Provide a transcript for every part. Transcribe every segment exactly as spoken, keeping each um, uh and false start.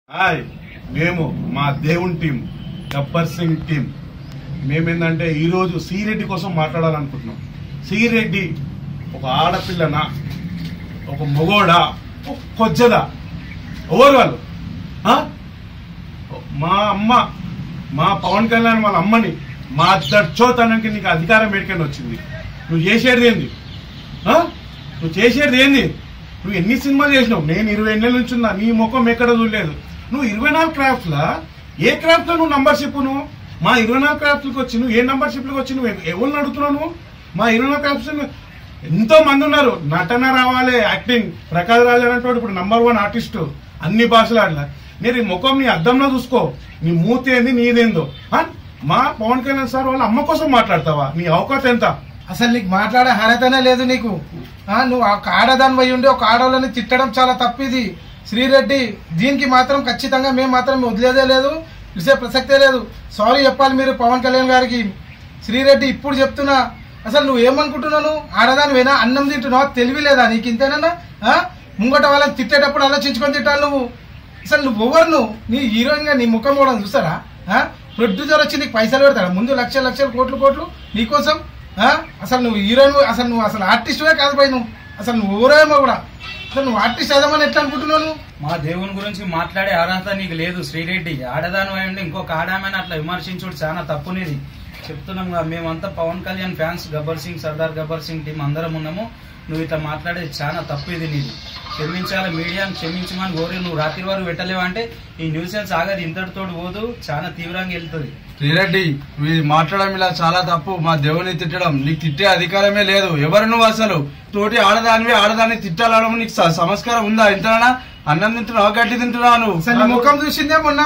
Hi మేము మా దేవుని టీం గబ్బర్ సింగ్ టీం మేమేందంటే ఈరోజు శ్రీరెడ్డి కోసం మాట్లాడాలనుకుంటున్నాం. శ్రీరెడ్డి ఒక ఆడపిల్లనా, ఒక మొగోడా, ఒక కొజ్జదా, ఎవరు వాళ్ళు? మా అమ్మ, మా పవన్ కళ్యాణ్ వాళ్ళ అమ్మని మా దర్చోతనానికి నీకు అధికారం ఎడికని వచ్చింది. నువ్వు చేసేది ఏంది? నువ్వు చేసేది ఏంది? నువ్వు ఎన్ని సినిమాలు చేసినావు? నేను ఇరవై ఏళ్ళ నుంచి ఉన్నా, నీ ముఖం ఎక్కడ చూడలేదు. నువ్వు ఇరవై నాలుగు క్రాఫ్ట్స్ లా ఏ క్రాఫ్ట్ లో నువ్వు నంబర్షిప్? నువ్వు మా ఇరవై నాలుగు క్రాఫ్ట్లకు వచ్చి నువ్వు ఏ నంబర్షిప్ లకు వచ్చి నువ్వు ఎవరిని అడుగుతున్నావు? నువ్వు మా ఇరవై నాలుగు క్రాఫ్ట్స్ ఎంతో మంది ఉన్నారు. నటన రావాలి, యాక్టింగ్. ప్రకాష్ రాజ్ అంటే ఇప్పుడు నంబర్ వన్ ఆర్టిస్టు అన్ని భాషలు ఆడలా. మీరు ఈ ముఖం నీ అద్దంలో చూసుకో, నీ మూతి ఏంది, నీదేందో. మా పవన్ కళ్యాణ్ సార్ వాళ్ళ అమ్మ కోసం మాట్లాడతావా? నీ అవకాశం ఎంత? అసలు నీకు మాట్లాడే అర్హతనే లేదు నీకు. నువ్వు ఒక ఆడదాని పోయి ఉండి ఒక ఆడవాళ్ళని తిట్టడం చాలా తప్పిది శ్రీరెడ్డి. దీనికి మాత్రం ఖచ్చితంగా మేము మాత్రం వదిలేదే లేదు, చూసే ప్రసక్తే లేదు. సారీ చెప్పాలి మీరు పవన్ కళ్యాణ్ గారికి. శ్రీరెడ్డి ఇప్పుడు చెప్తున్నా, అసలు నువ్వు ఏమనుకుంటున్నావు? ఆడదాని వేనా? అన్నం తింటున్నావా? తెలివి లేదా నీకు? ఇంతేనన్నా ముంగట వాళ్ళని తిట్టేటప్పుడు ఆలోచించుకొని తిట్టాలి నువ్వు. అసలు నువ్వు ఎవరు? నువ్వు నీ హీరోయిన్ గా నీ ముఖం కూడా చూస్తారా? ప్రొడ్యూసర్ వచ్చి నీకు పైసలు పెడతారా? ముందు లక్షల లక్షలు కోట్లు కోట్లు నీకోసం. అసలు నువ్వు హీరోయిన్, అసలు నువ్వు అసలు ఆర్టిస్టువే కాదు పోయి. నువ్వు అసలు నువ్వు ఎవరేమో కూడా. అసలు నువ్వు ఆర్టిస్ట్ అదమని ఎట్లా అనుకుంటున్నావు? మా దేవుని గురించి మాట్లాడే అర్హత నీకు లేదు శ్రీరెడ్డి. ఆడదాని అయ్యండి ఇంకొక ఆడామని అట్లా విమర్శించుడు చాలా తప్పునేది చెప్తున్నాం. మేమంతా పవన్ కళ్యాణ్ ఫ్యాన్స్, గబ్బర్ సింగ్, సర్దార్ గబ్బర్ సింగ్ టీం అందరం ఉన్నాము. నువ్వు ఇట్లా మాట్లాడేది చాలా తప్పు. ఇది నీది క్షమించాలి, మీడియాను క్షమించమని కోరి నువ్వు రాత్రి వరకు పెట్టలేవు అంటే ఈ న్యూసెన్స్ ఆగది ఇంతటితో పోదు, చాలా తీవ్రంగా వెళ్తుంది. శ్రీరెడ్డి మాట్లాడడం ఇలా చాలా తప్పు. మా దేవుని తిట్టడం, నీకు తిట్టే అధికారమే లేదు. ఎవరు నువ్వు? అసలు తోటి ఆడదానివి, ఆడదాన్ని తిట్టాలడం నీకు సంస్కారం ఉందా? ఇంతనా అన్నం తింటున్నావు, గడ్డి తింటున్నావు? నువ్వు ముఖం చూసిందే మొన్న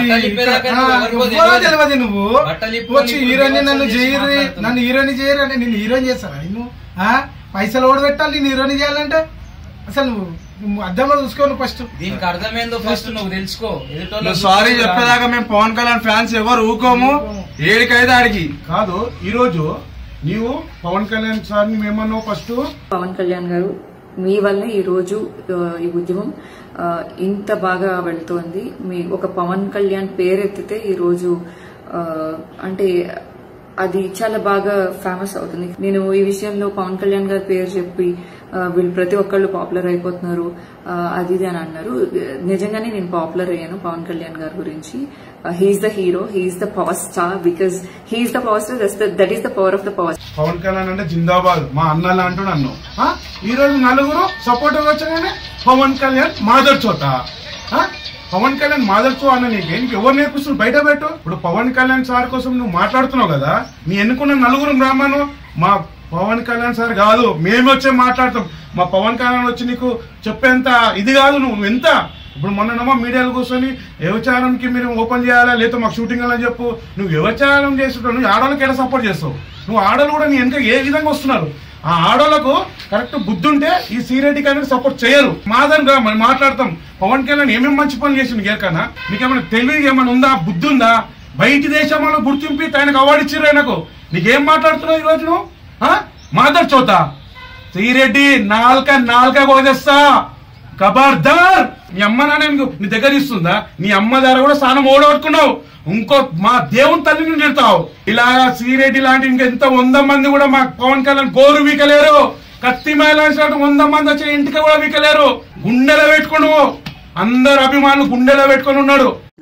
తెలియదు. నువ్వు వచ్చి హీరోయిన్ నన్ను చేయరు, నన్ను హీరోయిన్ చేయరు అంటే నిన్ను హీరోయిన్ చేస్తారా? నిన్ను పైసలు ఓడి పెట్టాలి నిన్ను హీరోయిన్ చేయాలంటే? అసలు నువ్వు అర్థంలో చూసుకోను ఫస్ట్. దీనికి అర్థమైందో ఫస్ట్ నువ్వు తెలుసుకో. సారీ చెప్పేదాకా మేము పవన్ కళ్యాణ్ ఫ్యాన్స్ ఎవరు ఊకోము. ఏడికైతే ఆడికి కాదు. ఈ రోజు నీవు పవన్ కళ్యాణ్ సార్ ని మేమన్నావు ఫస్ట్. పవన్ కళ్యాణ్ గారు మీ వల్ల ఈ రోజు ఈ ఉద్యమం ఇంత బాగా వెళ్తోంది. మీ ఒక పవన్ కళ్యాణ్ పేరెత్తితే ఈ రోజు అంటే అది చాలా బాగా ఫేమస్ అవుతుంది. నేను ఈ విషయంలో పవన్ కళ్యాణ్ గారి పేరు చెప్పి వీళ్ళు ప్రతి ఒక్కళ్ళు పాపులర్ అయిపోతున్నారు అది ఇది అని అన్నారు. నిజంగానే నేను పాపులర్ అయ్యాను పవన్ కళ్యాణ్ గారి గురించి. He's the hero, he's the power star, because he's the power star. That is the power of the power. Pawan Kalyan అంటే జిందాబాద్, మా అన్నలా అంటూ నన్ను ఈ రోజు నలుగురు సపోర్ట్ వచ్చగానే పవన్ కళ్యాణ్ మాదర్ చోత. పవన్ కళ్యాణ్ మాదర్చో అన్న నీకే నీకు ఎవరు నేర్పిస్తుంది? బయట పెట్టు. ఇప్పుడు పవన్ కళ్యాణ్ సార్ కోసం నువ్వు మాట్లాడుతున్నావు కదా, నీ ఎన్నుకున్న నలుగురు బ్రాహ్మణు మా పవన్ కళ్యాణ్ సార్ కాదు, మేము వచ్చే మాట్లాడతాం. మా పవన్ కళ్యాణ్ వచ్చి నీకు చెప్పేంత ఇది కాదు. నువ్వు ఎంత ఇప్పుడు మొన్ననేమో మీడియాలో కూర్చొని వ్యవచారానికి మీరు ఓపెన్ చేయాలా లేదా మాకు షూటింగ్ అని చెప్పు. నువ్వు వ్యవచారం చేస్తుంటావు, నువ్వు ఆడవాళ్ళకి ఎలా సపోర్ట్ చేస్తావు? నువ్వు ఆడవాళ్ళు కూడా నీ వెనక ఏ విధంగా వస్తున్నారు? ఆ ఆడోళ్లకు కరెక్ట్ బుద్ధి ఉంటే ఈ శ్రీరెడ్డి కానీ సపోర్ట్ చేయరు. మాదని రా మనం మాట్లాడతాం. పవన్ కళ్యాణ్ ఏమేమి మంచి పనులు చేసిండు ఏకన్నా? నీకేమైనా తెలివి ఏమైనా ఉందా, బుద్ధి ఉందా? బయటి దేశంలో గుర్తింపి ఆయనకు అవార్డు ఇచ్చిర్రు. ఆయనకు నీకేం మాట్లాడుతున్నావు ఈ రోజు? నువ్వు మాదర్ చోతా శ్రీరెడ్డి నాలుక నాలుక కోసేస్తా. ఖబర్దార్. నీ అమ్మ నాన్న నీ దగ్గర ఇస్తుందా? నీ అమ్మ దగ్గర కూడా స్నానం ఓడగొట్టుకున్నావు. ఇంకో మా దేవుని తల్లిని తిడతావు. ఇలా శ్రీరెడ్డి లాంటి ఇంకెంత వంద మంది కూడా మా పవన్ కళ్యాణ్ గోరు వీకలేరు. కత్తి మేళాంటి వంద మంది వచ్చే ఇంటికి కూడా వీకలేరు. గుండెలో పెట్టుకున్నావు. అందరు అభిమానులు గుండెలో పెట్టుకుని ఉన్నాడు.